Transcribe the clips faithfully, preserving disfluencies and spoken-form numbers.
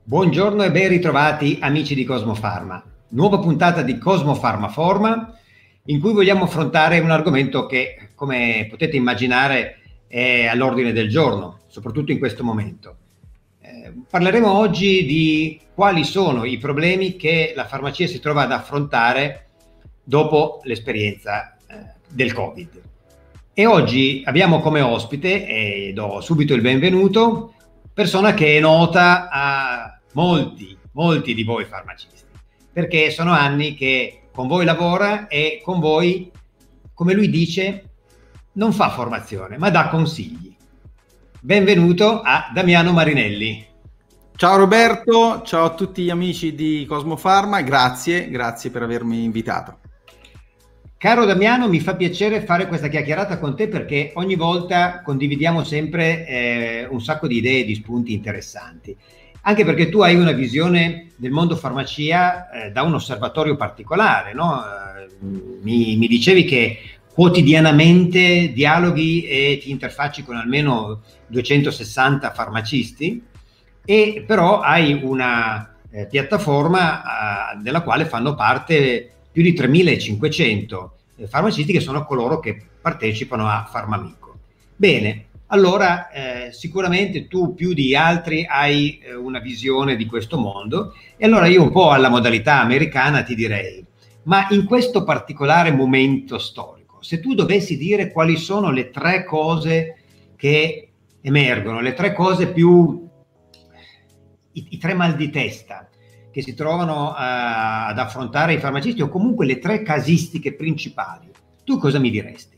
Buongiorno e ben ritrovati amici di Cosmofarma. Nuova puntata di Cosmofarma Forma in cui vogliamo affrontare un argomento che, come potete immaginare, è all'ordine del giorno, soprattutto in questo momento. Eh, parleremo oggi di quali sono i problemi che la farmacia si trova ad affrontare dopo l'esperienza eh, del Covid. E oggi abbiamo come ospite, e do subito il benvenuto, persona che è nota a molti, molti di voi farmacisti, perché sono anni che con voi lavora e con voi, come lui dice, non fa formazione, ma dà consigli. Benvenuto a Damiano Marinelli. Ciao Roberto, ciao a tutti gli amici di Cosmofarma, grazie, grazie per avermi invitato. Caro Damiano, mi fa piacere fare questa chiacchierata con te perché ogni volta condividiamo sempre eh, un sacco di idee e di spunti interessanti. Anche perché tu hai una visione del mondo farmacia eh, da un osservatorio particolare, no? Eh, mi, mi dicevi che quotidianamente dialoghi e ti interfacci con almeno duecentosessanta farmacisti, e però hai una eh, piattaforma eh, della quale fanno parte più di tremilacinquecento eh, farmacisti che sono coloro che partecipano a Farmamico. Bene. Allora, eh, sicuramente tu più di altri hai eh, una visione di questo mondo, e allora io un po' alla modalità americana ti direi, ma in questo particolare momento storico, se tu dovessi dire quali sono le tre cose che emergono, le tre cose più, i, i tre mal di testa che si trovano uh, ad affrontare i farmacisti, o comunque le tre casistiche principali, tu cosa mi diresti?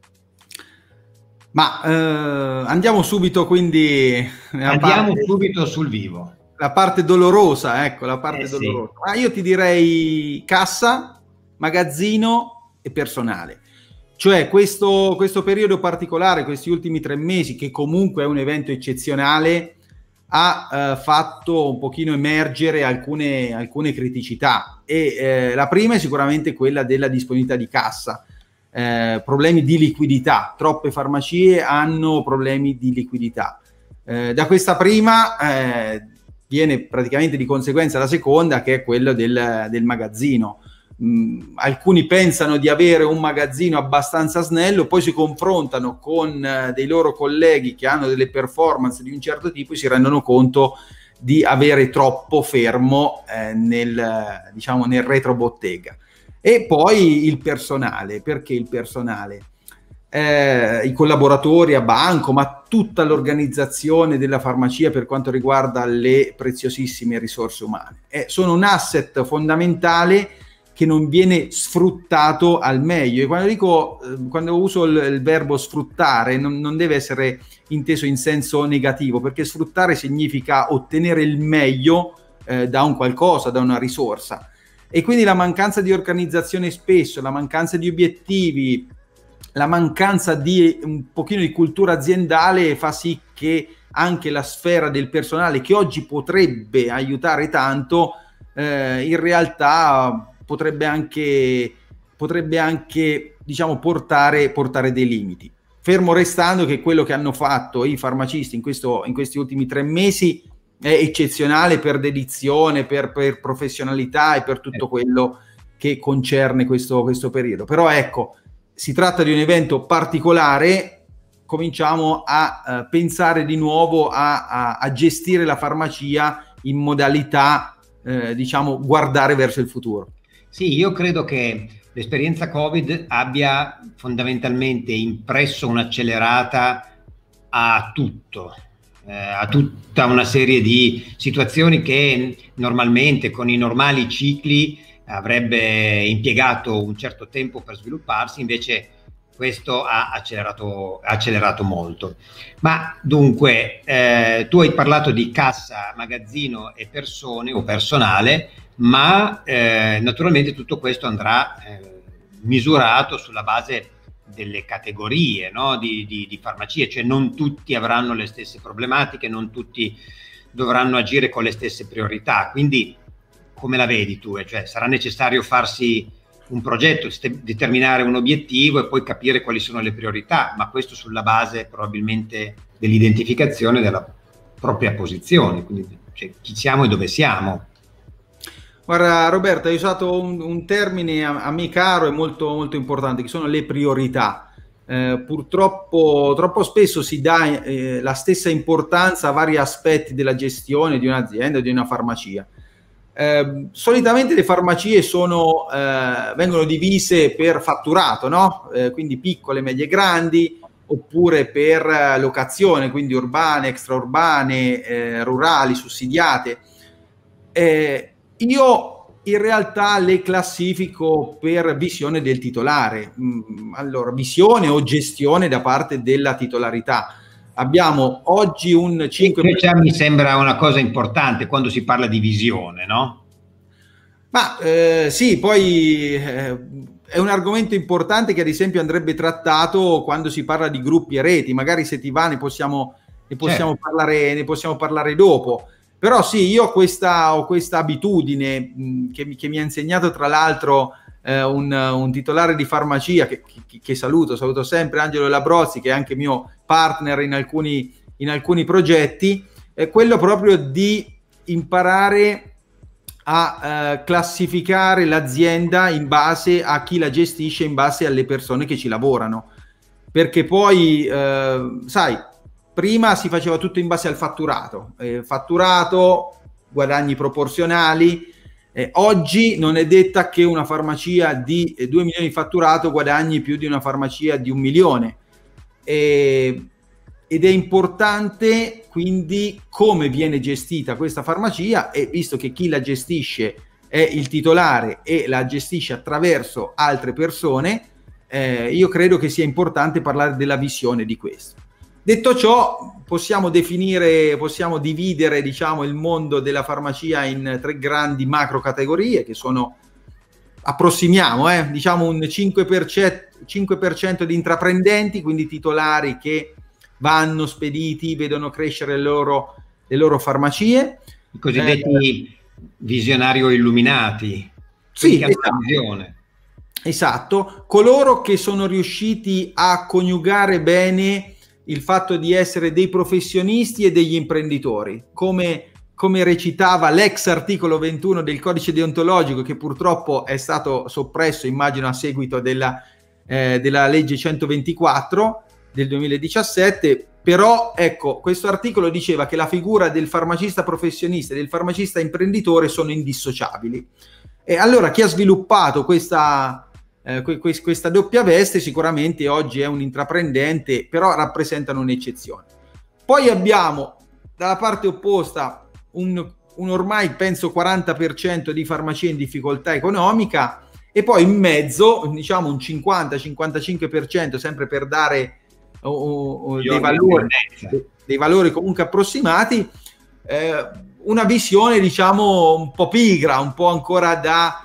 Ma eh, andiamo subito quindi andiamo parte, subito sul vivo. La parte dolorosa, ecco, la parte eh, dolorosa. Sì. Ma io ti direi cassa, magazzino e personale. Cioè questo, questo periodo particolare, questi ultimi tre mesi, che comunque è un evento eccezionale, ha eh, fatto un pochino emergere alcune, alcune criticità. E eh, la prima è sicuramente quella della disponibilità di cassa. Eh, problemi di liquidità, troppe farmacie hanno problemi di liquidità. Eh, da questa prima eh, viene praticamente di conseguenza la seconda, che è quello del, del magazzino. Mm, alcuni pensano di avere un magazzino abbastanza snello, poi si confrontano con eh, dei loro colleghi che hanno delle performance di un certo tipo e si rendono conto di avere troppo fermo eh, nel, diciamo, nel retrobottega. E poi il personale. Perché il personale? Eh, I collaboratori a banco, ma tutta l'organizzazione della farmacia per quanto riguarda le preziosissime risorse umane. Eh, sono un asset fondamentale che non viene sfruttato al meglio. E quando dico, eh, quando uso il, il verbo sfruttare, non, non deve essere inteso in senso negativo, perché sfruttare significa ottenere il meglio eh, da un qualcosa, da una risorsa. E quindi la mancanza di organizzazione spesso, la mancanza di obiettivi, la mancanza di un pochino di cultura aziendale fa sì che anche la sfera del personale, che oggi potrebbe aiutare tanto, eh, in realtà potrebbe anche, potrebbe anche diciamo, portare, portare dei limiti. Fermo restando che quello che hanno fatto i farmacisti in, questo, in questi ultimi tre mesi è eccezionale per dedizione, per, per professionalità e per tutto quello che concerne questo, questo periodo. Però ecco, si tratta di un evento particolare, cominciamo a uh, pensare di nuovo a, a, a gestire la farmacia in modalità, eh, diciamo, guardare verso il futuro. Sì, io credo che l'esperienza Covid abbia fondamentalmente impresso un'accelerata a tutto. a tutta una serie di situazioni che normalmente con i normali cicli avrebbe impiegato un certo tempo per svilupparsi, invece questo ha accelerato, ha accelerato molto. Ma dunque, eh, tu hai parlato di cassa, magazzino e persone o personale, ma eh, naturalmente tutto questo andrà eh, misurato sulla base delle categorie, no? di, di, di farmacie, cioè non tutti avranno le stesse problematiche, non tutti dovranno agire con le stesse priorità. Quindi come la vedi tu? Cioè, sarà necessario farsi un progetto, determinare un obiettivo e poi capire quali sono le priorità, ma questo sulla base probabilmente dell'identificazione della propria posizione, quindi cioè, chi siamo e dove siamo. Guarda Roberto, hai usato un, un termine a, a me caro e molto, molto importante, che sono le priorità. Eh, purtroppo troppo spesso si dà eh, la stessa importanza a vari aspetti della gestione di un'azienda o di una farmacia. Eh, solitamente le farmacie sono, eh, vengono divise per fatturato, no? Eh, quindi piccole, medie, grandi, oppure per locazione, quindi urbane, extraurbane, eh, rurali, sussidiate. Eh, io in realtà le classifico per visione del titolare. Allora, visione o gestione da parte della titolarità. Abbiamo oggi un cinque per cento. Mi sembra una cosa importante quando si parla di visione, no? Ma eh, sì, poi eh, è un argomento importante che ad esempio andrebbe trattato quando si parla di gruppi e reti. Magari se ti va ne possiamo, ne possiamo, certo. parlare, ne possiamo parlare dopo. Però sì, io ho questa, ho questa abitudine mh, che, mi, che mi ha insegnato tra l'altro eh, un, un titolare di farmacia che, che, che saluto, saluto sempre, Angelo Labrozzi, che è anche mio partner in alcuni, in alcuni progetti, è quello proprio di imparare a eh, classificare l'azienda in base a chi la gestisce, in base alle persone che ci lavorano. Perché poi, eh, sai, prima si faceva tutto in base al fatturato, eh, fatturato, guadagni proporzionali. Eh, oggi non è detta che una farmacia di eh, due milioni di fatturato guadagni più di una farmacia di un milione. Eh, ed è importante quindi come viene gestita questa farmacia, e visto che chi la gestisce è il titolare e la gestisce attraverso altre persone, eh, io credo che sia importante parlare della visione di questo. Detto ciò, possiamo definire, possiamo dividere, diciamo, il mondo della farmacia in tre grandi macro categorie che sono, approssimiamo, eh, diciamo un cinque per cento, cinque per cento di intraprendenti, quindi titolari che vanno spediti, vedono crescere le loro, le loro farmacie. I cosiddetti eh, visionari o illuminati. Sì, esatto. Visione. Esatto. Coloro che sono riusciti a coniugare bene il fatto di essere dei professionisti e degli imprenditori, come, come recitava l'ex articolo ventuno del codice deontologico, che purtroppo è stato soppresso, immagino, a seguito della, eh, della legge centoventiquattro del duemiladiciassette. Però ecco, questo articolo diceva che la figura del farmacista professionista e del farmacista imprenditore sono indissociabili. E allora chi ha sviluppato questa Eh, questa doppia veste sicuramente oggi è un intraprendente, però rappresentano un'eccezione. Poi abbiamo dalla parte opposta un, un ormai penso quaranta per cento di farmacie in difficoltà economica, e poi in mezzo diciamo un cinquanta cinquantacinque per cento, sempre per dare uh, uh, dei, valori, dei valori comunque approssimati, eh, una visione diciamo un po' pigra, un po' ancora da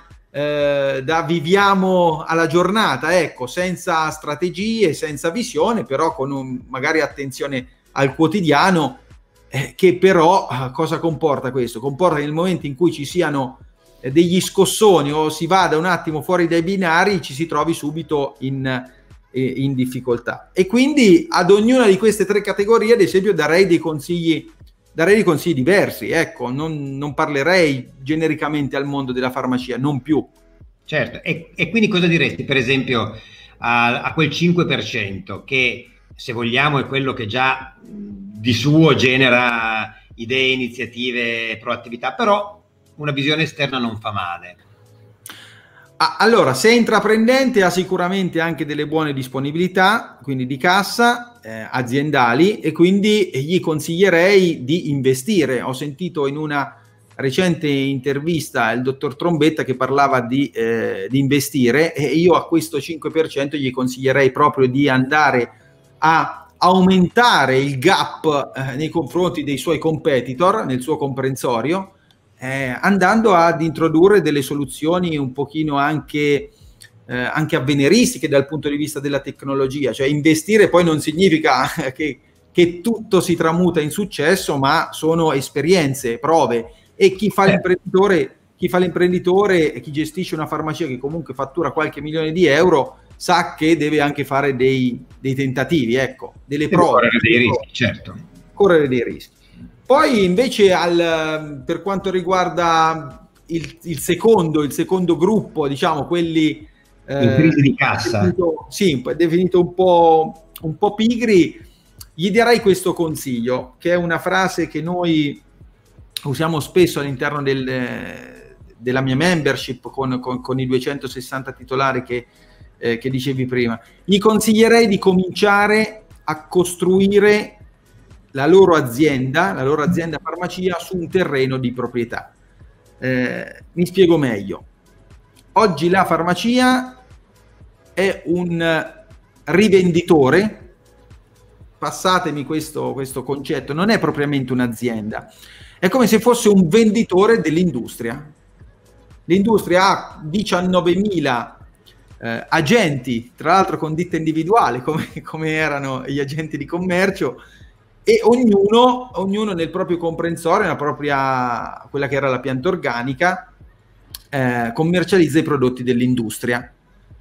Eh, da viviamo alla giornata, ecco, senza strategie, senza visione, però con un, magari attenzione al quotidiano, eh, che però eh, cosa comporta questo? Comporta nel momento in cui ci siano eh, degli scossoni o si vada un attimo fuori dai binari, ci si trovi subito in, eh, in difficoltà. E quindi ad ognuna di queste tre categorie, ad esempio, darei dei consigli darei dei consigli diversi, ecco, non, non parlerei genericamente al mondo della farmacia, non più. Certo, e, e quindi cosa diresti per esempio a, a quel cinque per cento che, se vogliamo, è quello che già di suo genera idee, iniziative, proattività, però una visione esterna non fa male? Ah, allora, se è intraprendente ha sicuramente anche delle buone disponibilità, quindi di cassa, eh, aziendali, e quindi gli consiglierei di investire. Ho sentito in una recente intervista il dottor Trombetta che parlava di, eh, di investire, e io a questo cinque per cento gli consiglierei proprio di andare a aumentare il gap eh, nei confronti dei suoi competitor, nel suo comprensorio, Eh, andando ad introdurre delle soluzioni un pochino anche, eh, anche avveniristiche dal punto di vista della tecnologia. Cioè investire poi non significa che, che tutto si tramuta in successo, ma sono esperienze, prove, e chi fa l'imprenditore, chi fa l'imprenditore e chi gestisce una farmacia che comunque fattura qualche milione di euro sa che deve anche fare dei, dei tentativi, ecco, delle prove. Correre dei rischi, certo. Correre dei rischi. Poi invece al, per quanto riguarda il, il secondo, il secondo gruppo, diciamo quelli eh, in crisi di cassa, definito, sì, definito un po', un po' pigri, gli darei questo consiglio, che è una frase che noi usiamo spesso all'interno del, della mia membership con, con, con i duecentosessanta titolari che, eh, che dicevi prima. Gli consiglierei di cominciare a costruire la loro azienda, la loro azienda farmacia su un terreno di proprietà. Eh, mi spiego meglio. Oggi la farmacia è un rivenditore, passatemi questo, questo concetto, non è propriamente un'azienda, è come se fosse un venditore dell'industria. L'industria ha diciannovemila eh, agenti, tra l'altro con ditta individuale, come, come erano gli agenti di commercio, e ognuno, ognuno nel proprio comprensorio, nella propria, quella che era la pianta organica, eh, commercializza i prodotti dell'industria.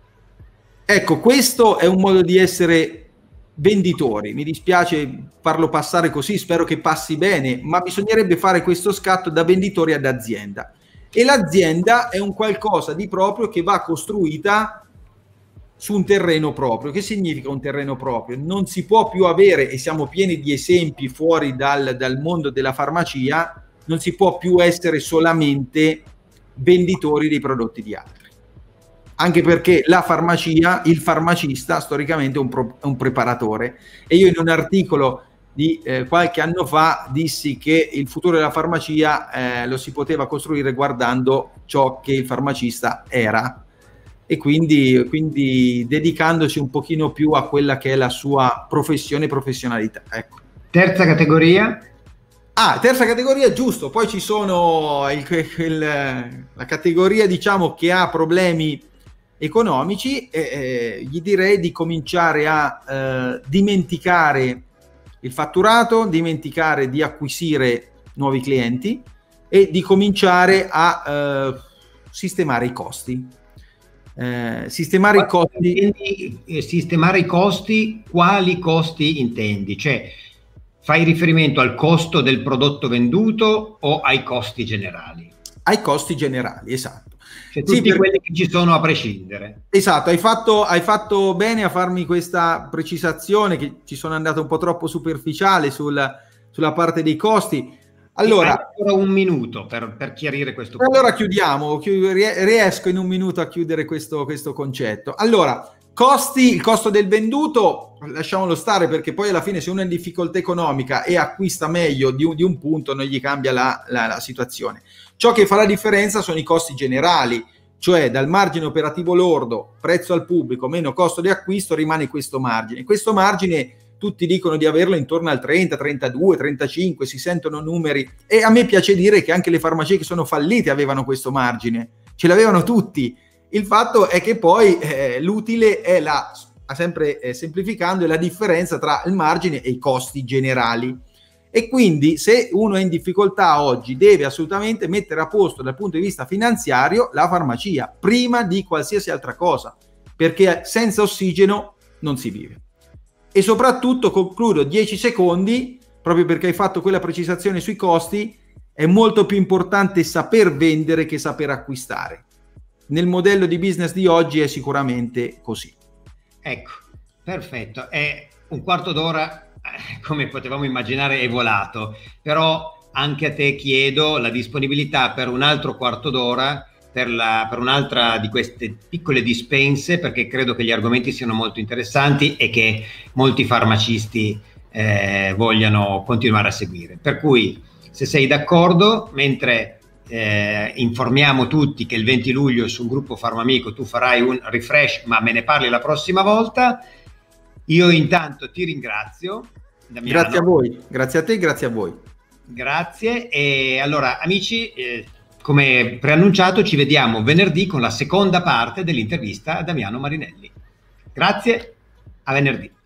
Ecco, questo è un modo di essere venditori. Mi dispiace farlo passare così, spero che passi bene, ma bisognerebbe fare questo scatto da venditori ad azienda. E l'azienda è un qualcosa di proprio che va costruita su un terreno proprio. Che significa un terreno proprio? Non si può più avere, e siamo pieni di esempi fuori dal, dal mondo della farmacia, non si può più essere solamente venditori dei prodotti di altri. Anche perché la farmacia, il farmacista storicamente è un, pro, è un preparatore, e io in un articolo di eh, qualche anno fa dissi che il futuro della farmacia eh, lo si poteva costruire guardando ciò che il farmacista era, e quindi, quindi dedicandoci un pochino più a quella che è la sua professione e professionalità. Ecco. Terza categoria? Ah, terza categoria, giusto. Poi ci sono il, il, la categoria, diciamo, che ha problemi economici, e eh, gli direi di cominciare a eh, dimenticare il fatturato, dimenticare di acquisire nuovi clienti e di cominciare a eh, sistemare i costi. Eh, sistemare Quali i costi. intendi, eh, sistemare i costi, quali costi intendi? Cioè, fai riferimento al costo del prodotto venduto o ai costi generali? Ai costi generali, esatto. Cioè, tutti sì, per... quelli che ci sono a prescindere. Esatto, hai fatto, hai fatto bene a farmi questa precisazione, che ci sono andato un po' troppo superficiale sul, sulla parte dei costi. Allora, ancora un minuto per, per chiarire questo punto. Allora chiudiamo, riesco in un minuto a chiudere questo, questo concetto. Allora, costi, il costo del venduto, lasciamolo stare, perché poi alla fine se uno è in difficoltà economica e acquista meglio di un, di un punto, non gli cambia la, la, la situazione. Ciò che fa la differenza sono i costi generali, cioè dal margine operativo lordo, prezzo al pubblico, meno costo di acquisto, rimane questo margine. Questo margine tutti dicono di averlo intorno al trenta, trentadue, trentacinque, si sentono numeri, e a me piace dire che anche le farmacie che sono fallite avevano questo margine, ce l'avevano tutti. Il fatto è che poi eh, l'utile è la, sempre eh, semplificando, è la differenza tra il margine e i costi generali. E quindi se uno è in difficoltà oggi deve assolutamente mettere a posto dal punto di vista finanziario la farmacia prima di qualsiasi altra cosa, perché senza ossigeno non si vive. E soprattutto, concludo, dieci secondi, proprio perché hai fatto quella precisazione sui costi, è molto più importante saper vendere che saper acquistare. Nel modello di business di oggi è sicuramente così. Ecco, perfetto. È un quarto d'ora, come potevamo immaginare, è volato, però anche a te chiedo la disponibilità per un altro quarto d'ora, per, la, per un'altra di queste piccole dispense, perché credo che gli argomenti siano molto interessanti e che molti farmacisti eh, vogliano continuare a seguire. Per cui, se sei d'accordo, mentre eh, informiamo tutti che il venti luglio sul gruppo Farmamico tu farai un refresh, ma me ne parli la prossima volta, io intanto ti ringrazio, Damiano. Grazie a voi, grazie a te, grazie a voi. Grazie, e allora amici, eh, come preannunciato ci vediamo venerdì con la seconda parte dell'intervista a Damiano Marinelli. Grazie, a venerdì.